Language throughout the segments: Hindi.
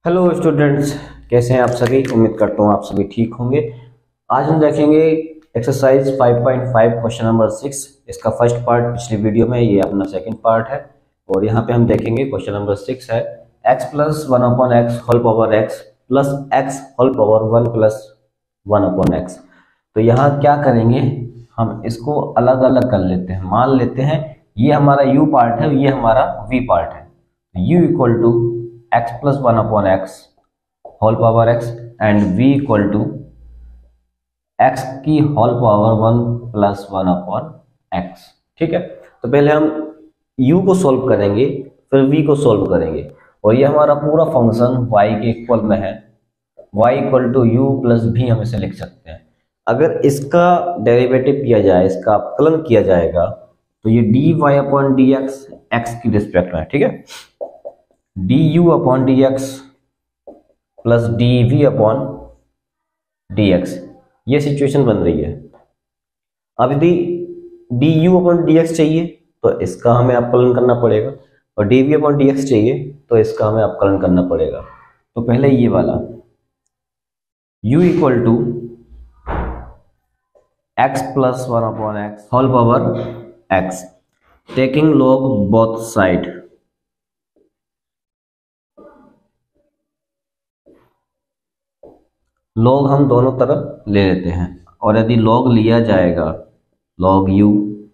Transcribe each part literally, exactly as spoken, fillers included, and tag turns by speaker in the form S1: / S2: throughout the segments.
S1: हेलो स्टूडेंट्स, कैसे हैं आप सभी। उम्मीद करता हूँ आप सभी ठीक होंगे। आज हम देखेंगे exercise five point five question number six. इसका फर्स्ट पार्ट पिछली वीडियो में, ये अपना सेकंड पार्ट है। और यहाँ पे हम देखेंगे क्वेश्चन नंबर सिक्स है x plus one upon x whole power x plus x whole power one plus one upon x. तो यहाँ क्या करेंगे, हम इसको अलग अलग कर लेते हैं। मान लेते हैं ये हमारा u पार्ट है, ये हमारा v पार्ट है। u equal to x plus one upon x whole power x and v equal to x की whole power one plus one upon x. ठीक है, तो पहले हम u को सोल्व करेंगे, फिर v को सोल्व करेंगे। और ये हमारा पूरा फंक्शन y के इक्वल में है, y equal to u plus भी हम इसे लिख सकते हैं। अगर इसका डेरिवेटिव किया जाए, इसका अवकलन किया जाएगा, तो ये d y upon d x x की रिस्पेक्ट में, ठीक है, d u upon d x plus d v upon d x, ये सिचुएशन बन रही है। अब यदि d u upon d x चाहिए तो इसका हमें अवकलन करना पड़ेगा, और d v upon d x चाहिए तो इसका हमें अवकलन करना पड़ेगा। तो पहले ये वाला u equal to x plus one upon x whole power x taking log both side. log हम दोनों तरफ ले लेते हैं, और यदि log लिया जाएगा log u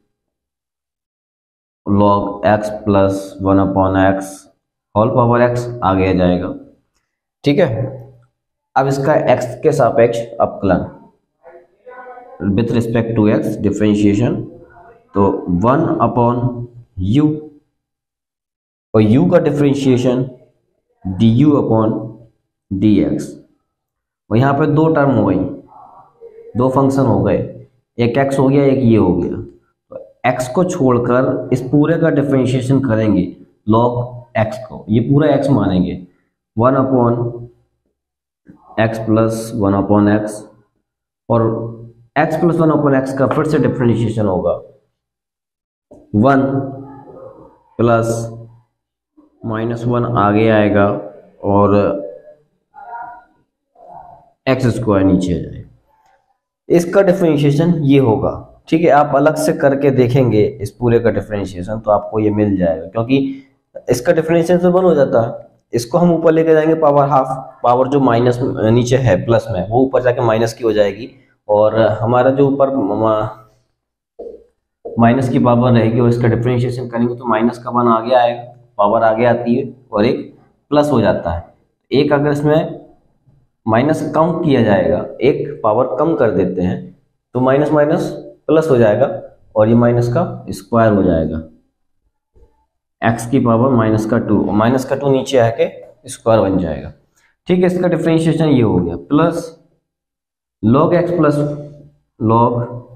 S1: log x plus one upon x whole power x आ गया जाएगा। ठीक है, अब इसका x के सापेक्ष अवकलन with respect to x differentiation, तो वन अपॉन u और u का डिफरेंशिएशन du अपॉन dx। और यहाँ पे दो टर्म हो गई, दो फंक्शन हो गए, एक x हो गया, एक ये हो गया। तो x को छोड़कर इस पूरे का डिफरेंशिएशन करेंगे log x को, ये पूरा x मानेंगे, one upon x plus one upon x, और x plus one upon x का फिर से डिफरेंशिएशन होगा वन प्लस माइनस वन आगे आएगा, और एक्स स्क्वायर नीचे आ जाए। इसका डिफरेंशिएशन ये होगा। ठीक है, आप अलग से करके देखेंगे इस पूरे का डिफरेंशिएशन तो आपको ये मिल जाएगा, क्योंकि इसका डिफरेंशिएशन वन हो जाता है। इसको हम ऊपर लेके जाएंगे पावर हाफ, पावर जो माइनस नीचे है प्लस में, वो ऊपर जाके माइनस की हो जाएगी, और हमारा जो ऊपर माइनस की पावर रहेगी और इसका डिफरेंशिएशन करेंगे तो माइनस का वन आगे आएगा, पावर आगे आती है, और एक प्लस हो जाता है। एक अगर इसमें माइनस कम किया जाएगा, एक पावर कम कर देते हैं, तो माइनस माइनस प्लस हो जाएगा, और ये माइनस का स्क्वायर हो जाएगा, एक्स की पावर माइनस का टू, माइनस का टू नीचे आके स्क्वायर बन जाएगा। ठीक है, इसका डिफरेंशिएशन ये हो गया, plus log x plus log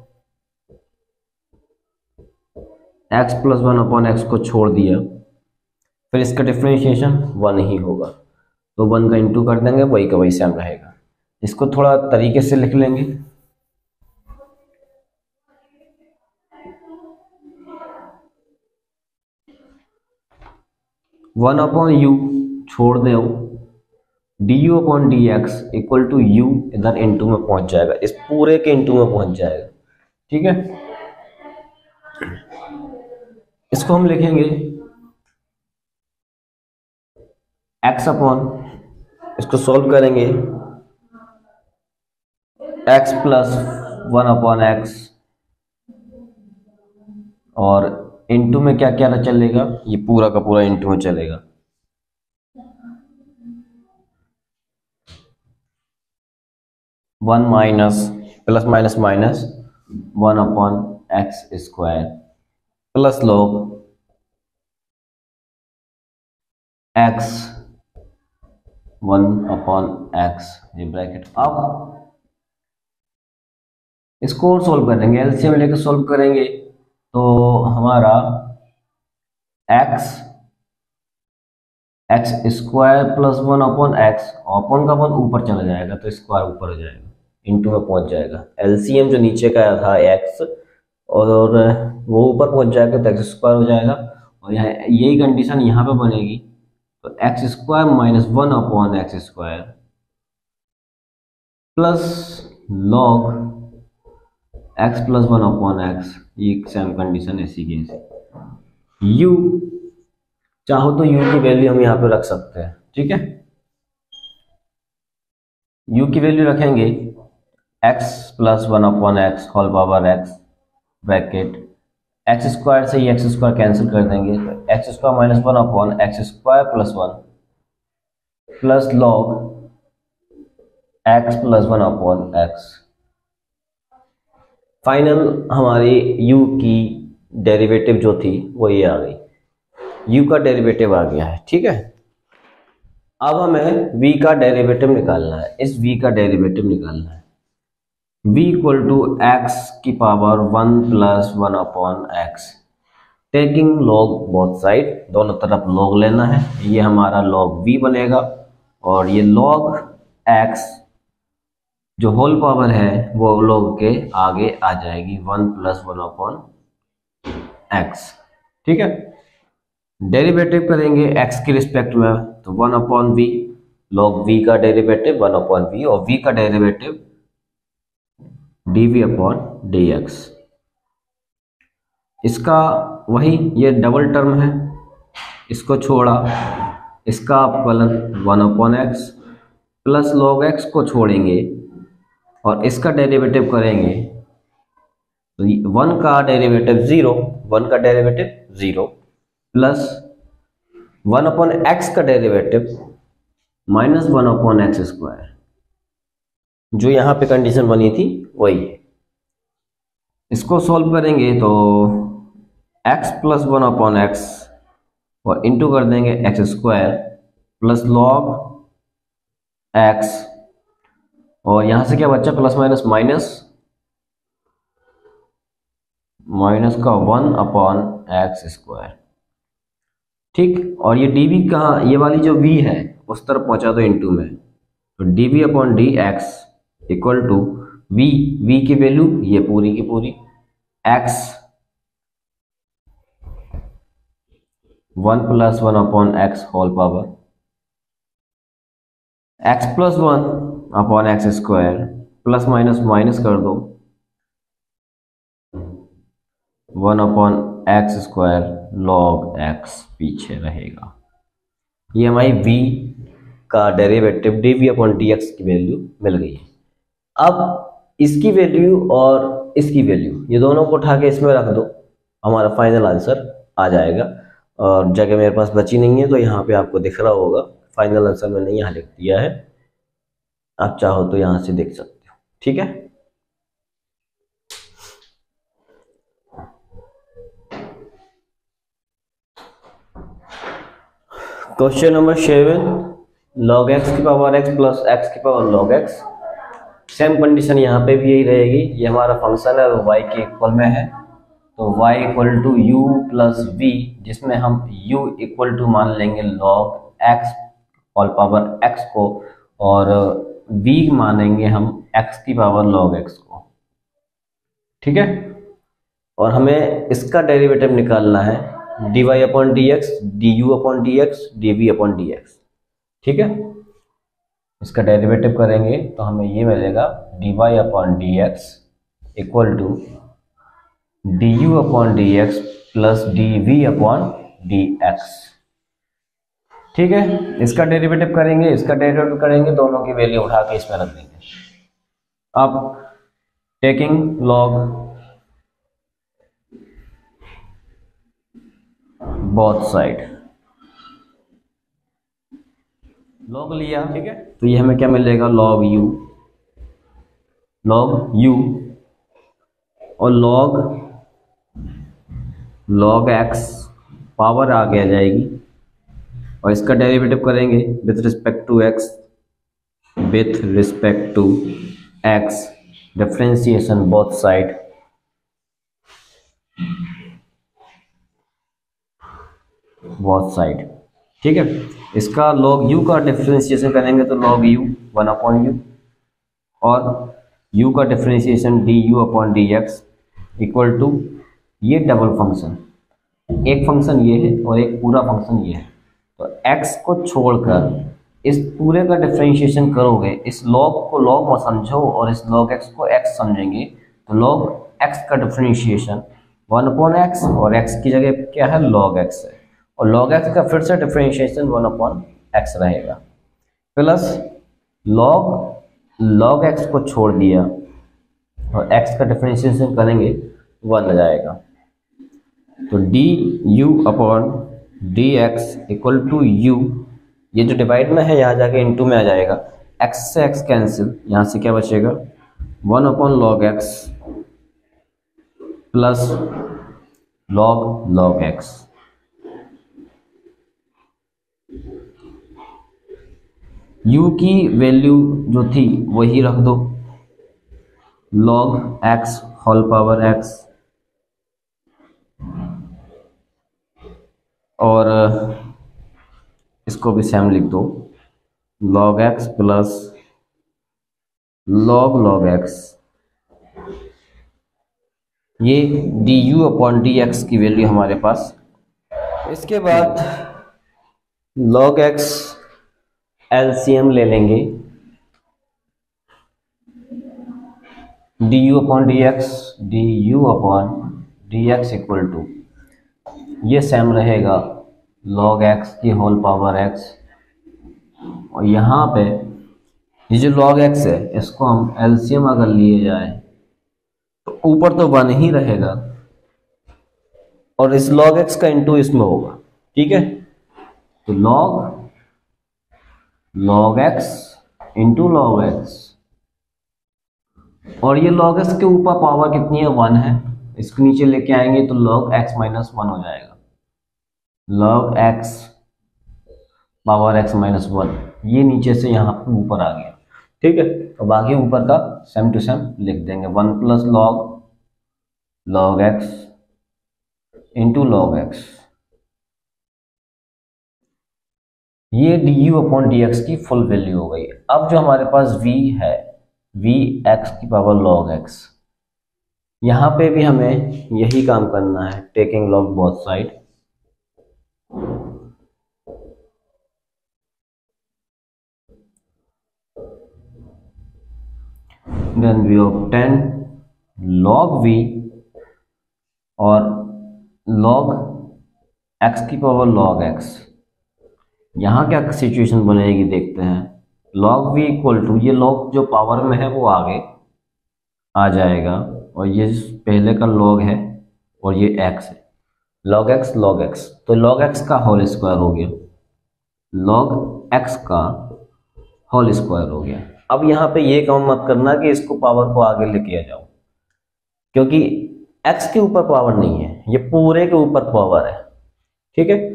S1: x plus one upon x को छोड़ दिया, फिर इसका डिफरेंशिएशन वन ही होगा, तो वन का इंटू कर देंगे, वही का वही सेम रहेगा। इसको थोड़ा तरीके से लिख लेंगे, वन अपॉन यू छोड़ दो, d u upon d x equal to u इधर इंटू में पहुंच जाएगा, इस पूरे के इंटू में पहुंच जाएगा। ठीक है, इसको हम लिखेंगे x अपॉन, इसको सॉल्व करेंगे x plus one upon x, और इंटू में क्या क्या चलेगा, ये पूरा का पूरा इंटू में चलेगा, one minus plus minus minus one upon x square plus log x one upon x, ये ब्रैकेट। अब इसको और सोल्व करेंगे, एलसीएम लेकर सोल्व करेंगे, तो हमारा x x square plus one upon x, upon का वन ऊपर चला जाएगा तो स्क्वायर ऊपर हो जाएगा, इंटू में पहुंच जाएगा। एलसीएम जो नीचे का था x, और वो ऊपर पहुंच जाएगा तो एक्स स्क्वायर हो जाएगा, और यहाँ यही कंडीशन यहाँ पे बनेगी, तो x square minus one upon x square plus log x plus one upon x, ये सेम कंडीशन ऐसी की ऐसी। यू चाहो तो यू की वैल्यू हम यहाँ पे रख सकते हैं, ठीक है। यू की वैल्यू रखेंगे x plus one upon x whole power x bracket x square से ही एक्स स्क्वायर कैंसिल कर देंगे, तो x square minus one upon x square plus one plus log x plus one upon x. Final हमारी u की डेरिवेटिव जो थी वो ये आ गई, u का डेरिवेटिव आ गया है, ठीक है। अब हमें v का डेरिवेटिव निकालना है, इस v का डेरिवेटिव निकालना है। v इक्वल टू एक्स की power one plus one upon x, taking log both side, दोनों तरफ लॉग लेना है। ये हमारा लॉग v बनेगा और ये लॉग x जो होल पावर है वो लॉग के आगे आ जाएगी, one plus one upon x, ठीक है। डेरिवेटिव करेंगे x के रिस्पेक्ट में, तो one upon v, log v का डेरिवेटिव वन अपॉन वी और v का डेरिवेटिव dv अपॉन dx। इसका वही ये डबल टर्म है, इसको छोड़ा, इसका अपकलन one upon x plus log x को छोड़ेंगे और इसका डेरिवेटिव करेंगे, तो वन का डेरिवेटिव जीरो, वन का derivative zero plus one upon x का derivative minus one upon x square, जो यहाँ पे कंडीशन बनी थी वही है। इसको सॉल्व करेंगे तो x plus one upon x और इंटू कर देंगे x square plus log x, और यहां से क्या बच्चा प्लस माइनस माइनस, माइनस का वन अपॉन एक्स स्क्वायर, ठीक। और ये dv कहाँ, ये वाली जो v है उस तरफ पहुंचा दो इंटू में, तो dv upon d x equal to v, v की वैल्यू ये पूरी की पूरी x one plus one upon x whole power x plus one upon x square plus minus minus कर दो, one upon x square log x पीछे रहेगा। ये हमारी v का डेरिवेटिव dv अपॉन dx की वैल्यू मिल गई है। अब इसकी वैल्यू और इसकी वैल्यू ये दोनों को उठा के इसमें रख दो, हमारा फाइनल आंसर आ जाएगा। और जगह मेरे पास बची नहीं है तो यहाँ पे आपको दिख रहा होगा फाइनल आंसर मैंने यहाँ लिख दिया है, आप चाहो तो यहाँ से देख सकते हो, ठीक है। Question number seven, log x की पावर एक्स प्लस एक्स की power log x. Same condition यहाँ पे भी यही रहेगी, ये हमारा फंक्शन है वो y के इक्वल में है, तो y equal to u plus v, जिसमें हम u इक्वल टू मान लेंगे log x whole power x को और v मानेंगे हम x की पावर लॉग x को, ठीक है। और हमें इसका डेरिवेटिव निकालना है dy upon d x, d u upon d x, d v upon d x, ठीक है। इसका डेरिवेटिव करेंगे तो हमें ये मिलेगा dy upon d x equal to d u upon d x plus d v upon d x, ठीक है। इसका डेरिवेटिव करेंगे, इसका डेरिवेटिव करेंगे, दोनों की वैल्यू उठा के इसमें रख देंगे। अब taking log both side, log लिया, ठीक है, तो ये हमें क्या मिलेगा लॉग u, लॉग u और लॉग लॉग x पावर आगे आ जाएगी और इसका डेरिवेटिव करेंगे with respect to x, with respect to x, differentiation both side, both side, ठीक है। इसका log u का डिफरेंशिएशन करेंगे तो log u one upon u और u का differentiation d u upon d x equal to ये डबल फंक्शन, एक फंक्शन ये है और एक पूरा फंक्शन ये है, तो x को छोड़कर इस पूरे का डिफरेंशिएशन करोगे, इस log को log में समझो और इस log x को x समझेंगे, तो log x का डिफरेंशिएशन वन अपॉन एक्स और x की जगह क्या है log x है, और log x का फिर से डिफरेंशिएशन वन अपॉन एक्स रहेगा, प्लस log log x को छोड़ दिया और x का डिफरेंशिएशन करेंगे वन आ जाएगा। तो d u upon d x equal to u, ये जो डिवाइड में है यहाँ जाके इनटू में आ जाएगा, x से x कैंसिल, यहाँ से क्या बचेगा one upon log x plus log log x. u की वैल्यू जो थी वही रख दो, log x whole power x, और इसको भी सेम लिख दो log x plus log log x। ये d u upon d x की वैल्यू हमारे पास। इसके बाद log x एलसीएम ले लेंगे, d u upon d x, d u upon d x equal to, ये सेम रहेगा log x की होल पावर x, और यहाँ पे ये जो log x है इसको हम एलसीएम अगर लिए जाए तो ऊपर तो वन ही रहेगा और इस log x का इंटू इसमें होगा, ठीक है। तो log log x into log x, और ये log x के ऊपर पावर कितनी है वन है, इसको नीचे लेके आएंगे तो log x माइनस वन हो जाएगा, log x power x minus one, ये नीचे से यहाँ पे ऊपर आ गया, ठीक है। तो बाकी ऊपर का सेम टू सेम लिख देंगे, one plus log log x into log x, ये d u upon d x की फुल वैल्यू हो गई। अब जो हमारे पास v है, v x की पावर log x, यहाँ पे भी हमें यही काम करना है, taking log both side, then we obtain log v और log x की पावर log x। यहाँ क्या सिचुएशन बनेगी देखते हैं, log v इक्वल टू, ये log जो पावर में है वो आगे आ जाएगा और ये पहले का log है और ये x है, log x log x, तो log x का होल स्क्वायर हो गया, log x का होल स्क्वायर हो गया। अब यहाँ पे ये काम मत करना कि इसको पावर को आगे लेके आ जाओ, क्योंकि x के ऊपर पावर नहीं है, ये पूरे के ऊपर पावर है, ठीक है।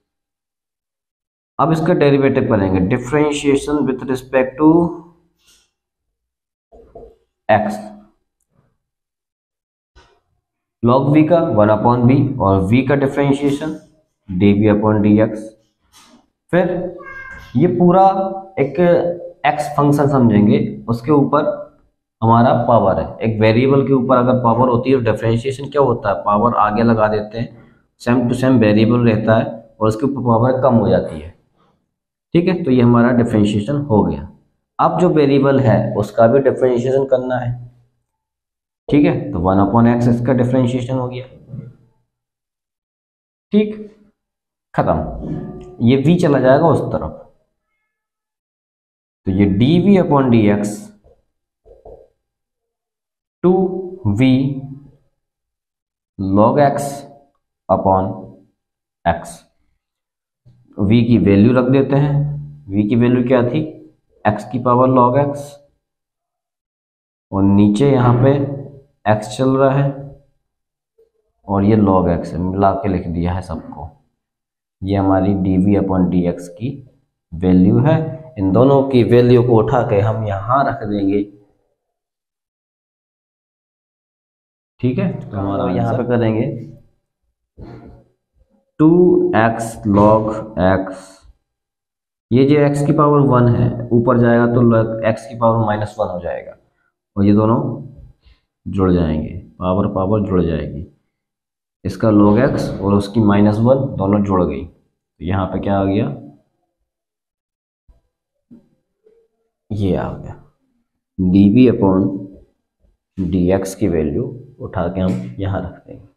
S1: अब इसका डेरिवेटिव करेंगे, differentiation with respect to x, log v का वन अपॉन v और v का differentiation d v upon d x. फिर ये पूरा एक x फंक्शन समझेंगे, उसके ऊपर हमारा पावर है, एक वेरिएबल के ऊपर अगर पावर होती है डिफरेंशिएशन क्या होता है, पावर आगे लगा देते हैं, सेम टू सेम वेरिएबल रहता है और उसके ऊपर पावर कम हो जाती है, ठीक है। तो ये हमारा डिफरेंशिएशन हो गया। अब जो वेरिएबल है उसका भी डिफरेंशिएशन करना है, ठीक है। तो वन अपॉन एक्स इसका डिफरेंशिएशन हो गया, ठीक, खत्म। ये v चला जाएगा उस तरफ, तो ये d v upon d x to v log x upon x, v की वैल्यू रख देते हैं, v की वैल्यू क्या थी x की पावर log x, और नीचे यहाँ पे x चल रहा है और ये log x है, मिला के लिख दिया है सबको, ये हमारी d v upon d x की वैल्यू है। इन दोनों की वैल्यू को उठा के हम यहाँ रख देंगे, ठीक है। तो हमारा यहाँ पे करेंगे टू एक्स log x, ये जो x की पावर वन है ऊपर जाएगा तो x की पावर माइनस वन हो जाएगा और ये दोनों जुड़ जाएंगे, पावर पावर जुड़ जाएगी, इसका log x और उसकी माइनस वन दोनों जुड़ गई, तो यहाँ पे क्या आ गया, ये आ गया d b upon d x की वैल्यू उठा के हम यहाँ रख देंगे।